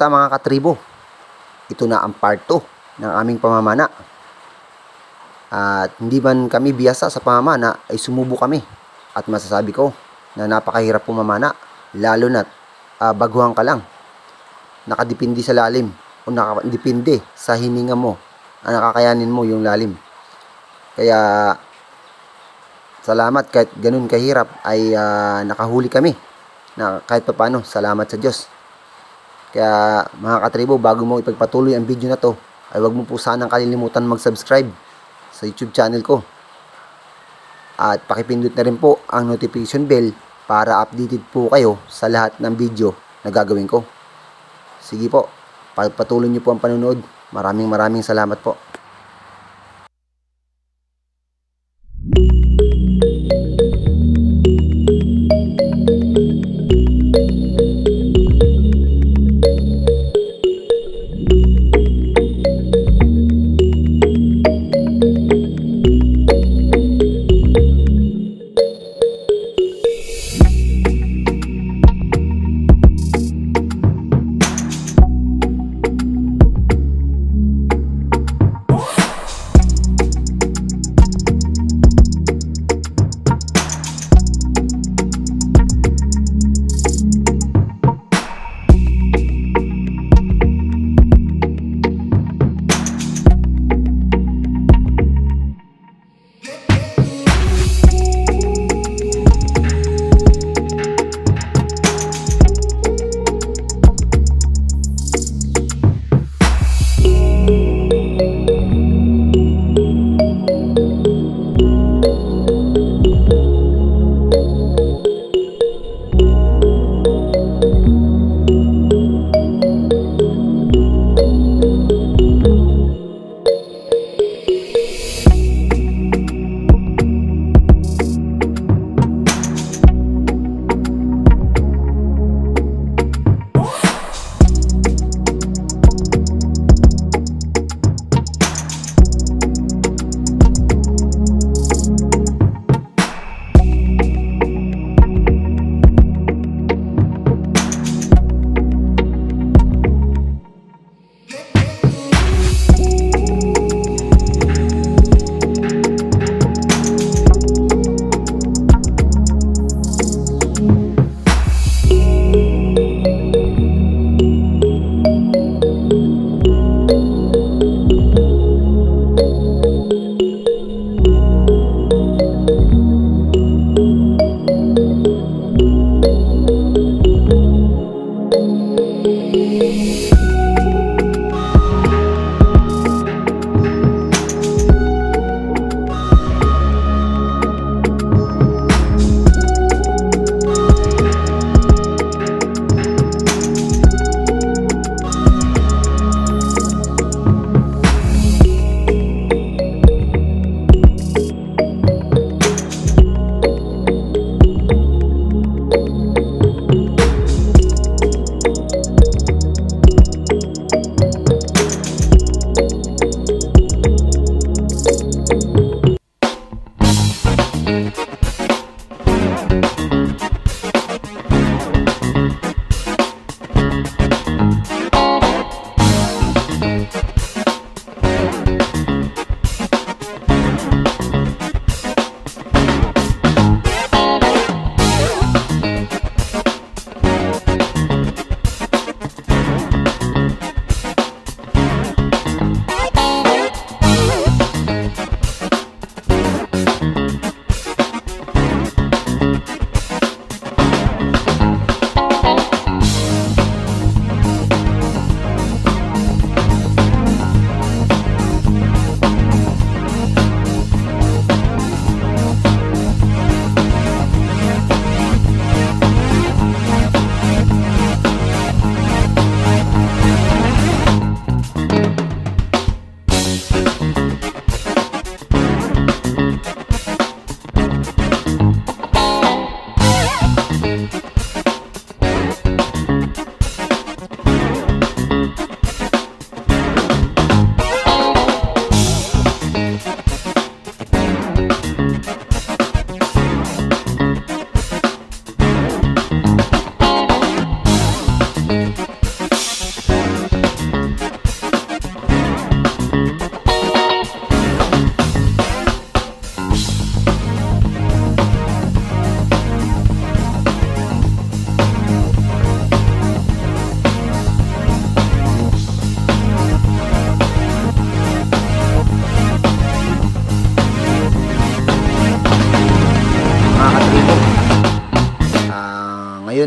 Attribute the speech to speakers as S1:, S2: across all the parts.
S1: Kamusta mga katribo? Ito na ang part 2 ng aming pamamana. At hindi man kami biyasa sa pamamana ay sumubo kami. At masasabi ko na napakahirap pumamana, lalo na't baguhan ka lang. Nakadepende sa lalim o nakadepende sa hininga mo, nakakayanin mo yung lalim. Kaya salamat kahit ganun kahirap ay nakahuli kami na kahit paano, salamat sa Diyos. Kaya mga katribo, bago mo ipagpatuloy ang video na to, ay huwag mo po sanang kalilimutan mag-subscribe sa YouTube channel ko. At pakipindot na rin po ang notification bell para updated po kayo sa lahat ng video na gagawin ko. Sige po, patuloy niyo po ang panonood. Maraming salamat po.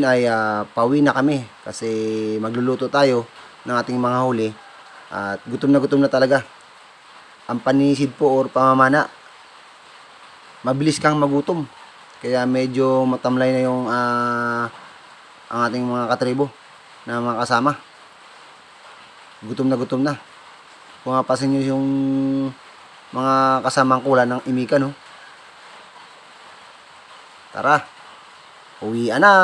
S1: ay pauwi na kami kasi magluluto tayo ng ating mga huli at gutom na talaga. Ang panisid po or pamamana, mabilis kang magutom. Kaya medyo matamlay na yung ang ating mga katribo na mga kasama. Gutom na. Kung mapasin nyo yung mga kasamang kula ng imika, no? Tara, uwian na!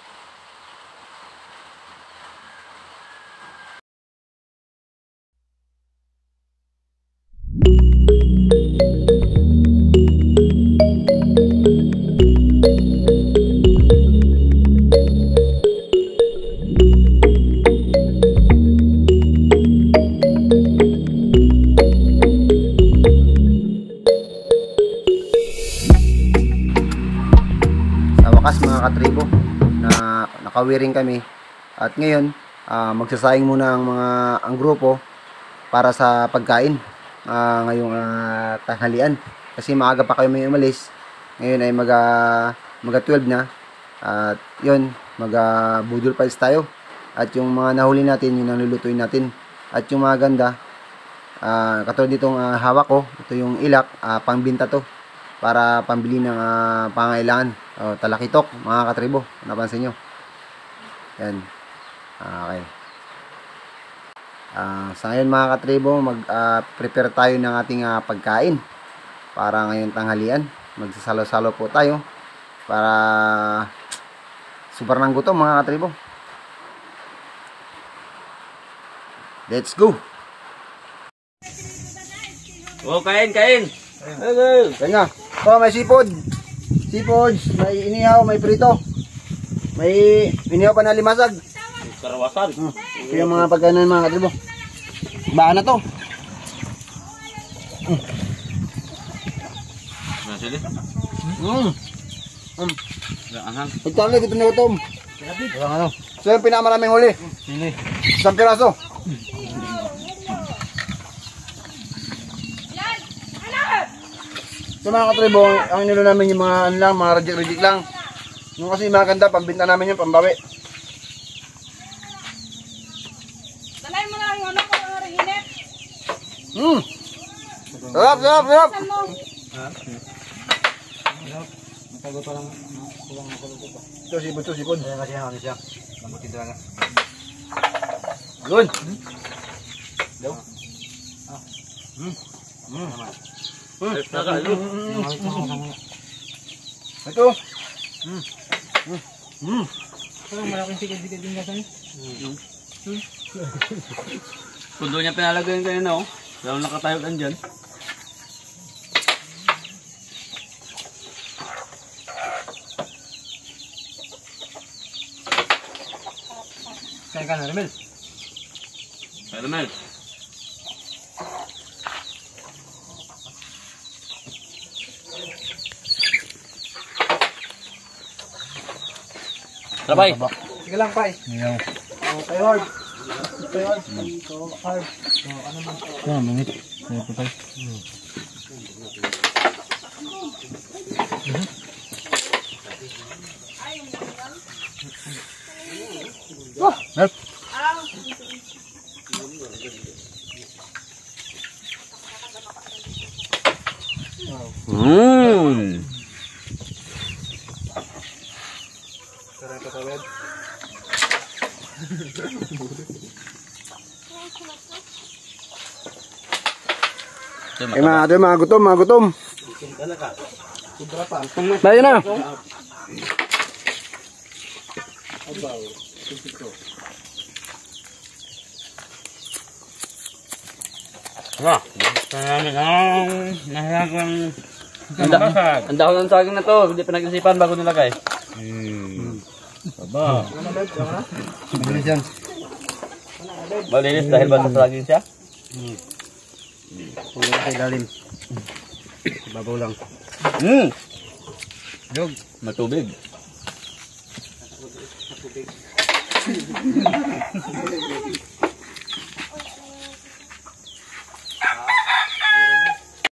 S1: Mga katribo na nakawiring kami at ngayon magsasayang muna ang grupo para sa pagkain ngayong tanghalian kasi maaga pa kayo may umalis. Ngayon ay maga 12 na at yun budol piles tayo at yung mga nahuli natin yun ang lulutuin natin at yung mga ganda katulad ditong hawak ko, ito yung ilak, pangbinta to para pambili ng pangailangan. Talakitok mga katribo, napansin nyo yan. Okay, sa ngayon mga katribo prepare tayo ng ating pagkain para ngayon tanghalian. Magsasalo-salo po tayo para super ng gutom mga katribo. Let's go.
S2: Kain.
S1: Kain nga. May sipod, may inihaw, may prito, may inihaw pa na limasag.
S2: Karawasan.
S1: Ito yung mga pagkain mga katribo. Baan na to.
S2: Sili? Anghang.
S1: Pagtali, gutom na gutom. Ano? So yung pinakamaraming huli.
S2: Sili.
S1: Isang piraso. So mga katribo, ang nilo namin yung mga mga reject lang. Yung kasi mga ganda, pambinta namin yung pambawi.
S3: Dalay mo lang yung ano ko ang rinit.
S1: Sarap.
S3: Saan mo?
S1: Ito, sipod.
S2: Kasi ano siya. Lambutin talaga.
S1: Yun.
S2: Daw.
S1: Ito.
S3: Parang malaking sikid-sikid din kasi.
S2: Pundo niya pinalagay kayo na, oh. Lalo nakatayo kan dyan.
S3: Kain ka na, Ramel.
S2: Caramel. Trabay.
S3: Sige lang, Pai.
S1: Ayaw.
S3: Tayo hard. Ito, hard. Ano man?
S1: Mangit. Ayaw po tayo. Help. Mga gutom. Bayo na.
S2: Ang dahon ng saging na to, hindi pa nag-isipan bago nilagay. Aba. Malinis dahil ba sa saging siya?
S1: Pulot sa ilalim. Babaw lang.
S2: Dog. Matubig.